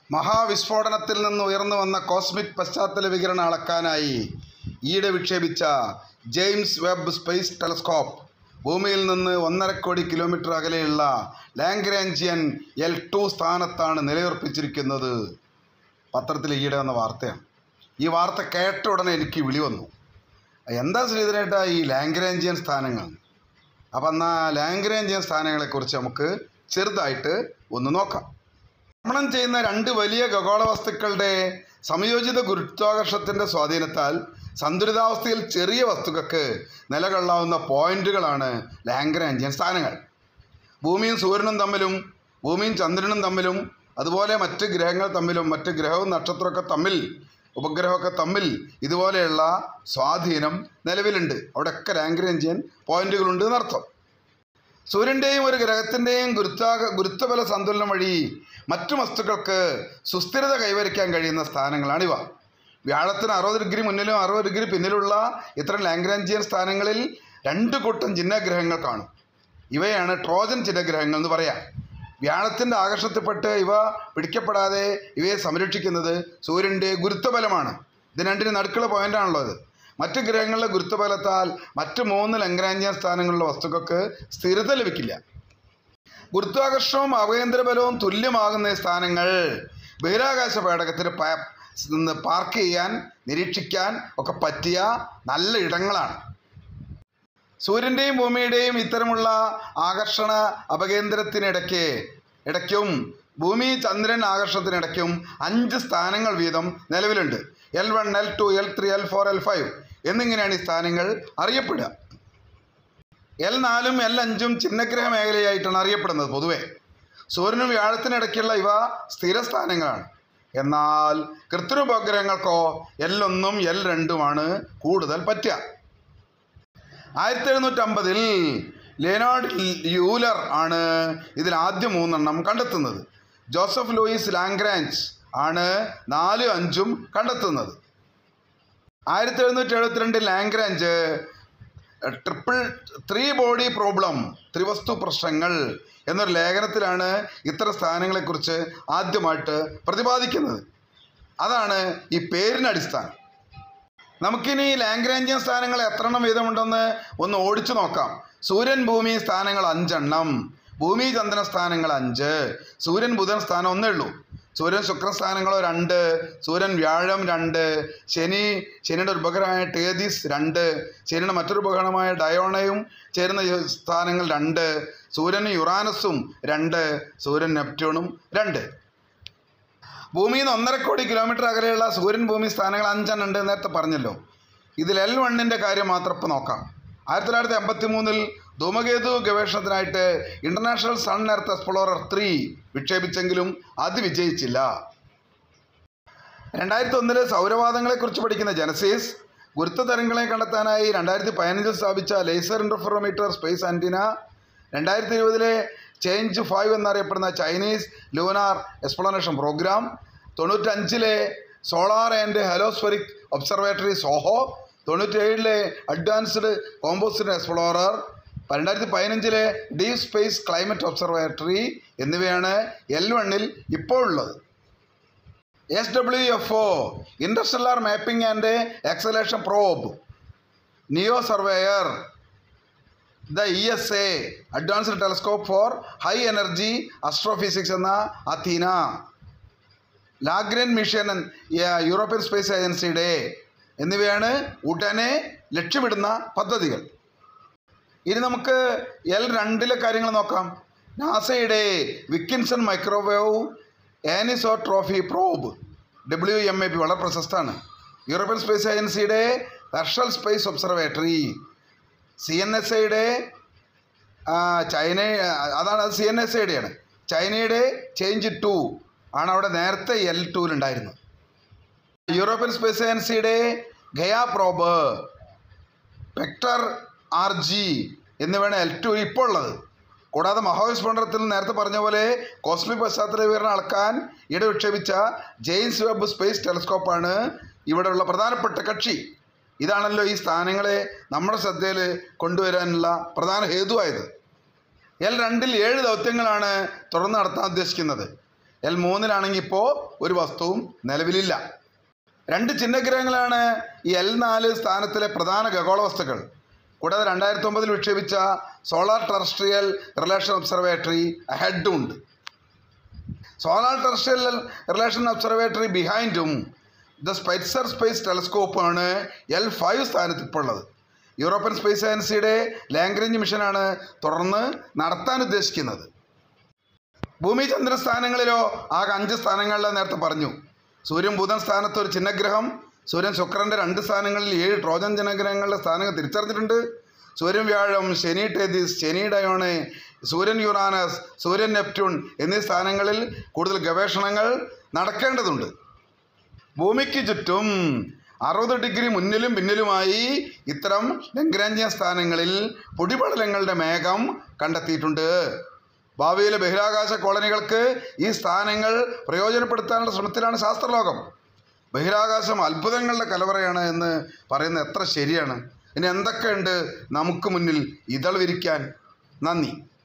മഹാവിസ്ഫോടനത്തിൽ നിന്ന് ഉയർന്നു വന്ന കോസ്മിക് പശ്ചാത്തല വികിരണം അളക്കാനായി ഈയിടെ വിക്ഷേപിച്ച ജെയിംസ് വെബ് സ്പേസ് ടെലസ്കോപ്പ് ഭൂമിയിൽ നിന്ന് 1.5 കോടി കിലോമീറ്റർ അകലെയുള്ള ലാഗ്രാഞ്ചിയൻ L2 സ്ഥാനത്താണ് നിലയുറപ്പിച്ചിരിക്കുന്നത്. പത്രത്തിൽ ഈയിടെ വന്ന വാർത്തയാണ്. ഈ വാർത്ത കേട്ട ഉടനെ എനിക്ക് വിളി വന്നു. എന്താ ശ്രീധരേട്ടാ ഈ ലാഗ്രാഞ്ചിയൻ സ്ഥാനങ്ങൾ? അപ്പം എന്നാൽ ലാഗ്രാഞ്ചിയൻ സ്ഥാനങ്ങളെക്കുറിച്ച് നമുക്ക് ചെറുതായിട്ട് ഒന്ന് നോക്കാം. ഭ്രമണം ചെയ്യുന്ന രണ്ട് വലിയ ഖഗോള വസ്തുക്കളുടെ സംയോജിത ഗുരുത്വാകർഷണത്തിൻ്റെ സ്വാധീനത്താൽ സന്തുലിതാവസ്ഥയിൽ ചെറിയ വസ്തുക്കൾക്ക് നിലകൊള്ളാവുന്ന പോയിന്റുകളാണ് ലാഗ്രാഞ്ചിയൻ സ്ഥാനങ്ങൾ. ഭൂമിയും സൂര്യനും തമ്മിലും, ഭൂമിയും ചന്ദ്രനും തമ്മിലും, അതുപോലെ മറ്റ് ഗ്രഹങ്ങൾ തമ്മിലും, മറ്റ് ഗ്രഹവും നക്ഷത്രമൊക്കെ തമ്മിൽ, ഉപഗ്രഹമൊക്കെ തമ്മിൽ ഇതുപോലെയുള്ള സ്വാധീനം നിലവിലുണ്ട്. അവിടെയൊക്കെ ലാഗ്രാഞ്ചിയൻ പോയിന്റുകളുണ്ട് എന്നർത്ഥം. സൂര്യൻ്റെയും ഒരു ഗ്രഹത്തിൻ്റെയും ഗുരുത്വബല സന്തുലനം വഴി മറ്റു വസ്തുക്കൾക്ക് സുസ്ഥിരത കൈവരിക്കാൻ കഴിയുന്ന സ്ഥാനങ്ങളാണിവ. വ്യാഴത്തിന് 60 ഡിഗ്രി മുന്നിലും 60 ഡിഗ്രി പിന്നിലുള്ള ഇത്തരം ലാഗ്രാഞ്ചിയൻ സ്ഥാനങ്ങളിൽ 2 കൂട്ടം ചിഹ്നഗ്രഹങ്ങൾ കാണും. ഇവയാണ് ട്രോജൻ ചിഹ്നഗ്രഹങ്ങൾ എന്ന് പറയാം. വ്യാഴത്തിൻ്റെ ആകർഷണത്തിൽപ്പെട്ട് ഇവ പിടിക്കപ്പെടാതെ ഇവയെ സംരക്ഷിക്കുന്നത് സൂര്യൻ്റെ ഗുരുത്വബലമാണ്. ഇത് രണ്ടിന് നടുക്കുള്ള പോയിൻ്റാണല്ലോ ഇത്. മറ്റ് ഗ്രഹങ്ങളിലെ ഗുരുത്വബലത്താൽ മറ്റ് 3 ലാഗ്രാഞ്ചിയൻ സ്ഥാനങ്ങളിലുള്ള വസ്തുക്കൾക്ക് സ്ഥിരത ലഭിക്കില്ല. ഗുരുത്വാകർഷണവും അപകേന്ദ്രബലവും തുല്യമാകുന്ന സ്ഥാനങ്ങൾ ബഹിരാകാശ പേടകത്തിന് നിന്ന് പാർക്ക് ചെയ്യാൻ, നിരീക്ഷിക്കാൻ ഒക്കെ പറ്റിയ നല്ല ഇടങ്ങളാണ്. സൂര്യൻ്റെയും ഭൂമിയുടെയും ഇത്തരമുള്ള ആകർഷണ അപകേന്ദ്രത്തിനിടയ്ക്കും ഭൂമി ചന്ദ്രൻ ആകർഷണത്തിനിടയ്ക്കും 5 സ്ഥാനങ്ങൾ വീതം നിലവിലുണ്ട്. L1, L2, L3, L4, L5 എന്നിങ്ങനെയാണ് ഈ സ്ഥാനങ്ങൾ അറിയപ്പെടുക. L4ഉം L5ഉം ചിഹ്നഗ്രഹ മേഖലയായിട്ടാണ് അറിയപ്പെടുന്നത്. പൊതുവെ സൂര്യനും വ്യാഴത്തിനിടയ്ക്കുള്ള ഇവ സ്ഥിരസ്ഥാനങ്ങളാണ്. എന്നാൽ കൃത്രിമ ഉപഗ്രഹങ്ങൾക്കോ L1ഉം L2ഉമാണ് കൂടുതൽ പറ്റുക. 1750 ലിയോനാർഡ് യൂലർ ആണ് ഇതിൽ ആദ്യം 3 കണ്ടെത്തുന്നത്. ജോസഫ് ലൂയിസ് ലാഗ്രാഞ്ച് ആണ് 4ഉം 5ഉം കണ്ടെത്തുന്നത്. 1772 ലാഗ്രാഞ്ച് ത്രീ ബോഡി പ്രോബ്ലം, ത്രിവസ്തു പ്രശ്നങ്ങൾ എന്നൊരു ലേഖനത്തിലാണ് ഇത്തരം സ്ഥാനങ്ങളെക്കുറിച്ച് ആദ്യമായിട്ട് പ്രതിപാദിക്കുന്നത്. അതാണ് ഈ പേരിന് അടിസ്ഥാനം. നമുക്കിനി ലാഗ്രാഞ്ചിയൻ സ്ഥാനങ്ങൾ എത്രണ്ണം വീതമുണ്ടെന്ന് ഒന്ന് ഓടിച്ചു നോക്കാം. സൂര്യൻ ഭൂമി സ്ഥാനങ്ങൾ 5 ഭൂമി ചന്ദ്രൻ സ്ഥാനങ്ങൾ 5, സൂര്യൻ ബുധൻ സ്ഥാനം 1 ഉള്ളൂ. സൂര്യൻ ശുക്രൻ സ്ഥാനങ്ങളോ 2, സൂര്യൻ വ്യാഴം 2, ശനിയുടെ ഒരു ഉപഗ്രഹമായ ടേതീസ് 2, ശനിയുടെ മറ്റൊരു ഉപഗ്രഹമായ ഡയോണയും ചേരുന്ന സ്ഥാനങ്ങൾ 2, സൂര്യനും യുറാനസും 2, സൂര്യൻ നെപ്റ്റ്യൂണും 2. ഭൂമിയിൽ നിന്ന് 1.5 കോടി കിലോമീറ്റർ അകലെയുള്ള സൂര്യൻ ഭൂമി സ്ഥാനങ്ങൾ 5 ഉണ്ട് നേരത്തെ പറഞ്ഞല്ലോ. ഇതിൽ L1ൻ്റെ കാര്യം മാത്രം ഇപ്പോൾ നോക്കാം. 1953 ധൂമകേതു ഗവേഷണത്തിനായിട്ട് ഇൻ്റർനാഷണൽ സൺ എർത്ത് എക്സ്പ്ലോറർ 3 വിക്ഷേപിച്ചെങ്കിലും അത് വിജയിച്ചില്ല. 2001 സൗരവാതങ്ങളെക്കുറിച്ച് പഠിക്കുന്ന ജനസിസ് ഗുരുത്വ തരംഗങ്ങളെ കണ്ടെത്താനായി 2015 സ്ഥാപിച്ച laser interferometer space antenna, 2020 Chang'e 5 എന്നറിയപ്പെടുന്ന Chinese lunar exploration program, 95 solar and heliospheric observatory SOHO, 97 advanced composite explorer, 2015 deep space climate observatory എന്നിവയാണ് L1ൽ ഇപ്പോൾ ഉള്ളത്. SWFO interstellar mapping and acceleration probe, NEO surveyor, the ESA advanced telescope for high energy astrophysics എന്ന Athena, Lagrange mission European space ഏജൻസിയുടെ എന്നിവയാണ് ഉടനെ ലക്ഷ്യമിടുന്ന പദ്ധതികൾ. ഇനി നമുക്ക് L2ലെ കാര്യങ്ങൾ നോക്കാം. നാസയുടെ Wilkinson microwave anisotropy probe WMAP വളരെ പ്രശസ്തമാണ്. യൂറോപ്യൻ സ്പേസ് ഏജൻസിയുടെ ഹെർഷൽ സ്പേസ് ഒബ്സർവേറ്ററി, CNSAയുടെ അതാണ് CNSAയുടെയാണ്. ചൈനയുടെ ചേഞ്ച് 2 ആണ് അവിടെ നേരത്തെ L2ലുണ്ടായിരുന്നത്. യൂറോപ്യൻ സ്പേസ് ഏജൻസിയുടെ ഗയാ പ്രോബ്, വെക്ടർ RG എന്നിവയാണ് L2 ഇപ്പോൾ ഉള്ളത്. കൂടാതെ മഹാവിസ്ഫോടനത്തിൽ നേരത്തെ പറഞ്ഞ പോലെ കോസ്മിക് പശ്ചാത്തല വിവരണം അളക്കാൻ ഇവിടെ വിക്ഷേപിച്ച ജെയിംസ് വെബ് സ്പേസ് ടെലസ്കോപ്പാണ് ഇവിടെയുള്ള പ്രധാനപ്പെട്ട കക്ഷി. ഇതാണല്ലോ ഈ സ്ഥാനങ്ങളെ നമ്മുടെ ശ്രദ്ധയിൽ കൊണ്ടുവരാനുള്ള പ്രധാന ഹേതുവായത്. L2ൽ 7 ദൗത്യങ്ങളാണ് തുടർന്ന് നടത്താൻ ഉദ്ദേശിക്കുന്നത്. L3 ഇപ്പോൾ ഒരു വസ്തുവും നിലവിലില്ല. 2 ചിഹ്നഗ്രഹങ്ങളാണ് ഈ L4 സ്ഥാനത്തിലെ പ്രധാന ഖഗോള വസ്തുക്കൾ. കൂടാതെ 2009 വിക്ഷേപിച്ച സോളാർ ടെറസ്ട്രിയൽ റിലേഷൻ ഒബ്സർവേറ്ററി അഹെഡും ഉണ്ട്. സോളാർ ടെറസ്ട്രിയൽ റിലേഷൻ ഒബ്സർവേറ്ററി ബിഹൈൻഡും ദ സ്പൈറ്റ്സർ സ്പേസ് ടെലസ്കോപ്പാണ് L5 സ്ഥാനത്ത് ഇപ്പോൾ ഉള്ളത്. യൂറോപ്യൻ സ്പേസ് ഏജൻസിയുടെ ലാഗ്രാഞ്ച് മിഷനാണ് തുടർന്ന് നടത്താൻ ഉദ്ദേശിക്കുന്നത്. ഭൂമി ചന്ദ്ര സ്ഥാനങ്ങളിലോ ആകെ 5 സ്ഥാനങ്ങളിലെ നേരത്തെ പറഞ്ഞു. സൂര്യൻ ബുധൻ സ്ഥാനത്ത് ഒരു ചിഹ്നഗ്രഹം, സൂര്യൻ ശുക്രൻ്റെ 2 സ്ഥാനങ്ങളിൽ 7 ട്രോജൻ ചിഹ്നഗ്രഹങ്ങളുടെ സ്ഥാനങ്ങൾ തിരിച്ചറിഞ്ഞിട്ടുണ്ട്. സൂര്യൻ വ്യാഴം, ശനി ടെതിസ്, ശനി ഡയോണ്, സൂര്യൻ യുറാനസ്, സൂര്യൻ നെപ്റ്റ്യൂൺ എന്നീ സ്ഥാനങ്ങളിൽ കൂടുതൽ ഗവേഷണങ്ങൾ നടക്കേണ്ടതുണ്ട്. ഭൂമിക്ക് ചുറ്റും 60 ഡിഗ്രി മുന്നിലും പിന്നിലുമായി ഇത്തരം ലാഗ്രാഞ്ചിയൻ സ്ഥാനങ്ങളിൽ പൊടിപടലങ്ങളുടെ മേഘം കണ്ടെത്തിയിട്ടുണ്ട്. ഭാവിയിലെ ബഹിരാകാശ കോളനികൾക്ക് ഈ സ്ഥാനങ്ങൾ പ്രയോജനപ്പെടുത്താനുള്ള ശ്രമത്തിലാണ് ശാസ്ത്രലോകം. ബഹിരാകാശം അത്ഭുതങ്ങളുടെ കലവറയാണ് എന്ന് പറയുന്നത് എത്ര ശരിയാണ്. ഇനി എന്തൊക്കെയുണ്ട് നമുക്ക് മുന്നിൽ ഇതൾ വിരിക്കാൻ. നന്ദി.